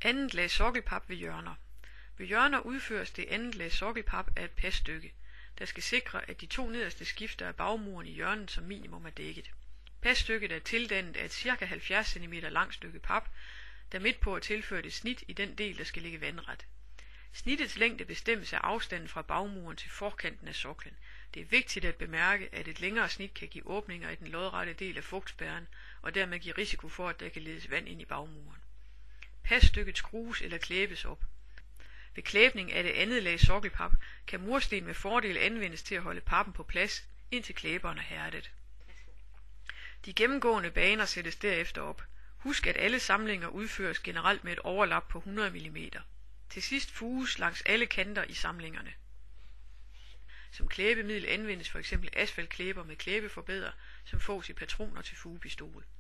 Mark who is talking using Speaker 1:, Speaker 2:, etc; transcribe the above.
Speaker 1: Andet lag sokkelpap ved hjørner. Ved hjørner udføres det andet lag sokkelpap af et passtykke, der skal sikre, at de 2 nederste skifter af bagmuren i hjørnet som minimum er dækket. Passtykket er tildannet af et ca. 70 cm langt stykke pap, der midt på er tilført et snit i den del, der skal ligge vandret. Snittets længde bestemmes af afstanden fra bagmuren til forkanten af soklen. Det er vigtigt at bemærke, at et længere snit kan give åbninger i den lodrette del af fugtspærren, og dermed give risiko for, at der kan ledes vand ind i bagmuren. Passtykket skrues eller klæbes op. Ved klæbning af det andet lag sokkelpap kan mursten med fordel anvendes til at holde pappen på plads, indtil klæberen er hærdet. De gennemgående baner sættes derefter op. Husk, at alle samlinger udføres generelt med et overlap på 100 mm. Til sidst fuges langs alle kanter i samlingerne. Som klæbemiddel anvendes f.eks. asfaltklæber med klæbeforbedrer, som fås i patroner til fugepistol.